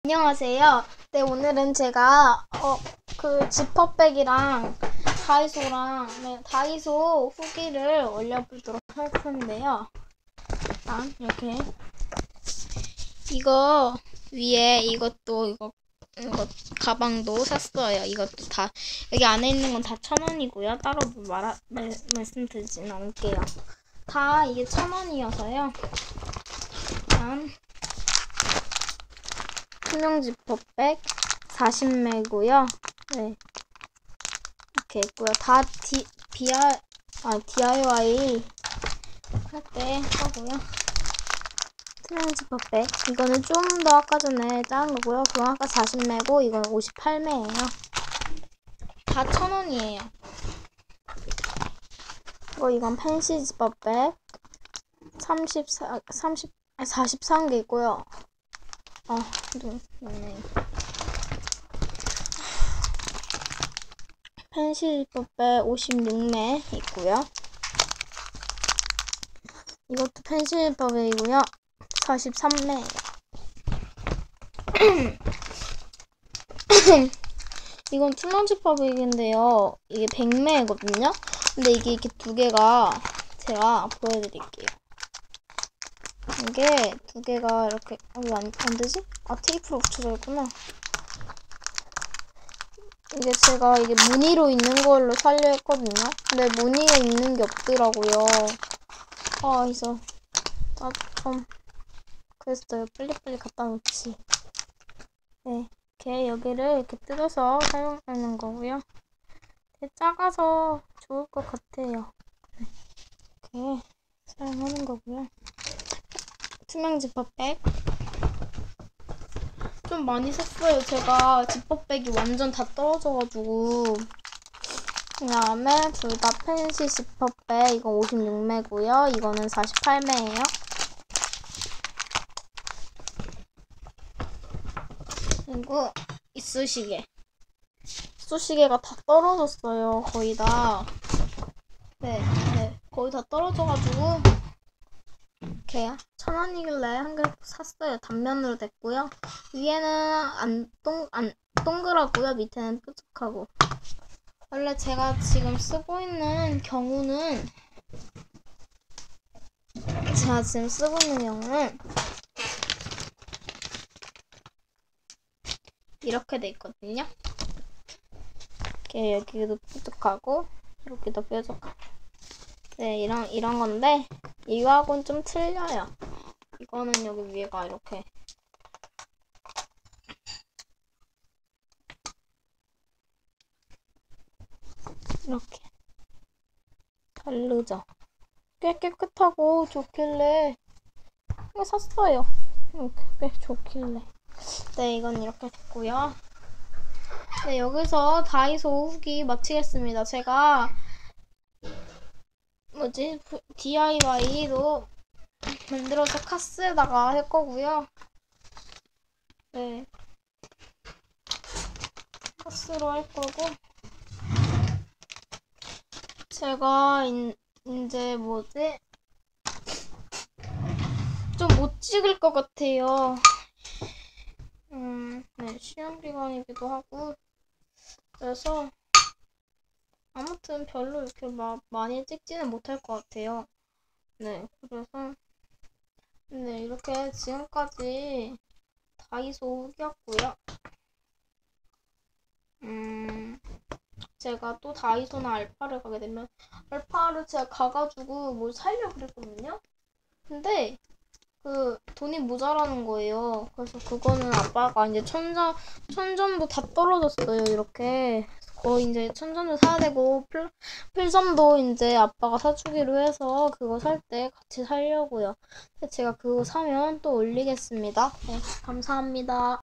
안녕하세요. 네, 오늘은 제가 그 지퍼백이랑 다이소 후기를 올려보도록 할 건데요. 일단 이렇게 이거 위에 이거 가방도 샀어요. 이것도 다 여기 안에 있는 건 다 1,000원이고요. 따로 말씀드리진 않을게요. 다 이게 1,000원이어서요. 일단 투명 지퍼백 40매고요. 네, 이렇게 있고요. 다 DIY 할 때 하고요. 투명 지퍼백 이거는 좀 더 아까 전에 작은 거고요. 그건 아까 40매고 이건 58매예요. 다 1,000원이에요. 이건 펜시 지퍼백 43개 있고요. 펜시 지퍼백 56매 있고요. 이것도 펜시 지퍼백이고요. 43매예요. 이건 투명 지퍼백인데요. 이게 100매거든요. 근데 이게 이렇게 두 개가 제가 보여드릴게요. 이게 두 개가 이렇게 왜 안 되지? 테이프로 붙여져 있구나. 이게 제가 이게 무늬로 있는 걸로 살려 했거든요. 근데 무늬가 있는 게 없더라고요. 그래서 좀 그랬어요. 빨리빨리 갖다 놓지. 네, 이렇게 여기를 이렇게 뜯어서 사용하는 거고요. 되게 작아서 좋을 것 같아요. 네, 이렇게 사용하는 거고요. 투명 지퍼백 좀 많이 샀어요. 제가 지퍼백이 완전 다 떨어져가지고. 그 다음에 둘 다 펜시 지퍼백 이거 56매고요. 이거는 48매예요. 그리고 이쑤시개가 다 떨어졌어요. 거의 다. 네, 거의 다 떨어져가지고 이렇게 1,000원이길래 한 개 샀어요. 단면으로 됐고요. 위에는 동그랗고요. 밑에는 뾰족하고. 원래 제가 지금 쓰고 있는 경우는 이렇게 돼 있거든요. 이렇게 여기도 뾰족하고 여기도 뾰족하고. 네, 이런 건데 이거하고는 좀 틀려요. 이거는 여기 위에가 이렇게 다르죠. 꽤 깨끗하고 좋길래 이거 샀어요. 이렇게 꽤 좋길래. 네, 이건 이렇게 됐고요. 네, 여기서 다이소 후기 마치겠습니다. 제가 DIY도 만들어서 카스에다가 할 거고요. 네, 카스로 할 거고. 제가 이제 좀 못 찍을 것 같아요. 네, 시험 기간이기도 하고. 그래서 아무튼 별로 이렇게 많이 찍지는 못할 것 같아요. 네, 그래서 네, 이렇게 지금까지 다이소 후기였고요. 제가 또 다이소나 알파를 가게 되면 알파를 제가 가가지고 뭘 사려고 그랬거든요. 근데 돈이 모자라는 거예요. 그래서 그거는 아빠가 이제 천점도 다 떨어졌어요. 이렇게 거의 이제 천점도 사야 되고 필점도 이제 아빠가 사주기로 해서 그거 살 때 같이 사려고요. 제가 그거 사면 또 올리겠습니다. 네, 감사합니다.